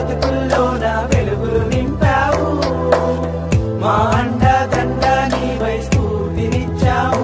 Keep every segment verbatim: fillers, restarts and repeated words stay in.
బతుకుల్లోన వెలుగులు నింపావు మా అండ దండ నీవై స్ఫూర్తినిచ్చావు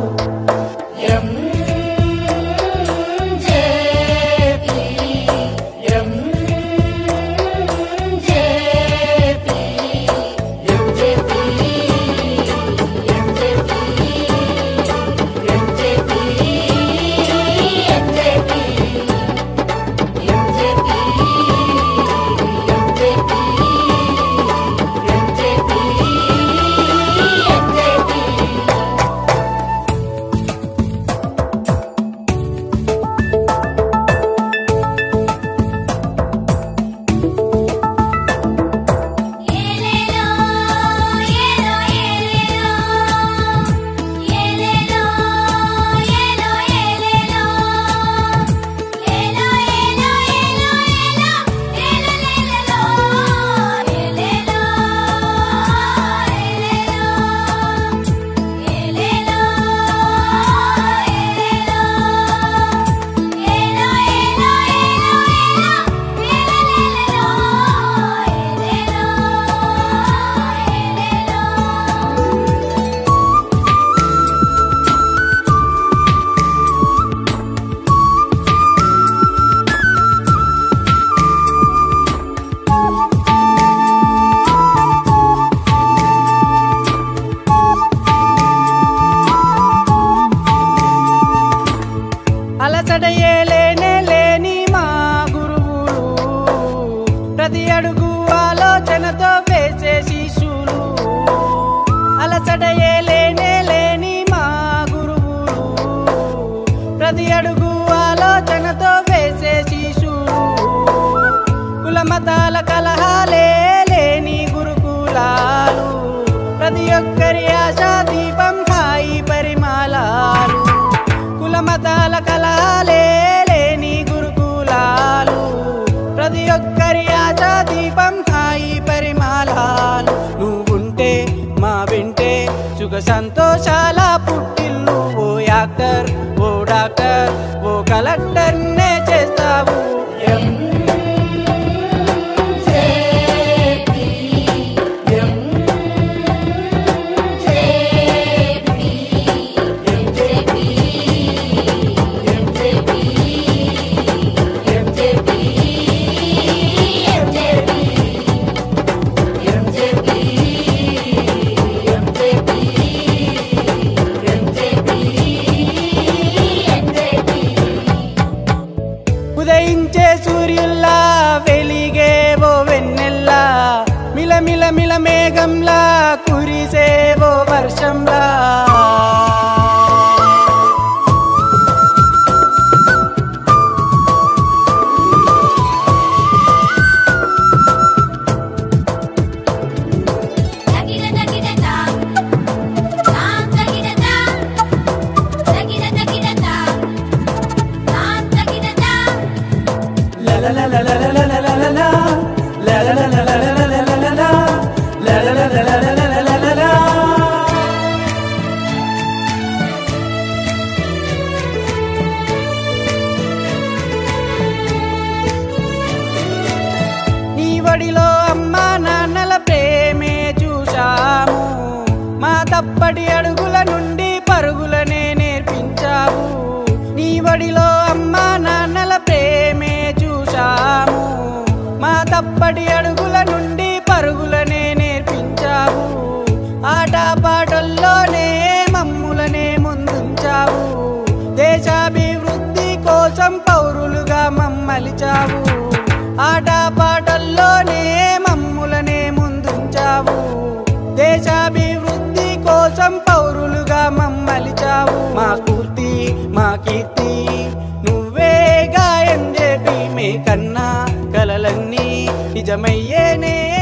అలసడయేలేనే లేని మా గురువులు ప్రతి అడుగు ఆలోచనతో వేసే శిశులు అలసడయేలేనే లేని మా గురువులు ప్రతి అడుగు ఆలోచనతో వేసే శిశులు కులమతాల కలహాలే లేని గురుకులాలు ప్రతి ఒక్కరి ఆశా దీపం హాయి పరిమళాలు కులమతాల కలహాలే లేని గురుకులాలు ప్రతి ఒక్కరి ఆశా దీపం హాయి పరిమళాలు నువ్వుంటే మా వింటే సుఖ సంతోషాల పుట్టిల్లు ఓ యాక్టర్ ఓ డాక్టర్ ఓ కలెక్టర్నే చేస్తావు ఉదయించే సూర్యుల్లా వెలిగేవో వెన్నెల్లా మిలమిల మిల మేఘంలా కురిసేవో వర్షంలా నీ ఒడిలో అమ్మా నాన్నల ప్రేమే చూశాము మా తప్పటి అడుగుల నుండి పరుగులనే నేర్పించావు నీ ఒడిలో అమ్మా నాన్నల ప్రేమే చూశాము మా తప్పటి అడుగుల నుండి పరుగులనే నేర్పించావు ఆట పాటల్లోనే మమ్ములనే ముందుంచావు దేశాభివృద్ధి కోసం పౌరులుగా మమ్మలిచావు ఆట పాటల్లోనే మమ్ములనే ముందుంచావు దేశాభివృద్ధి కోసం పౌరులుగా మమ్మలిచావు మా స్ఫూర్తి మా కీర్తి నువ్వే గాయం చెప్పి మే కన్నా కలలన్నీ నిజమయ్యేనే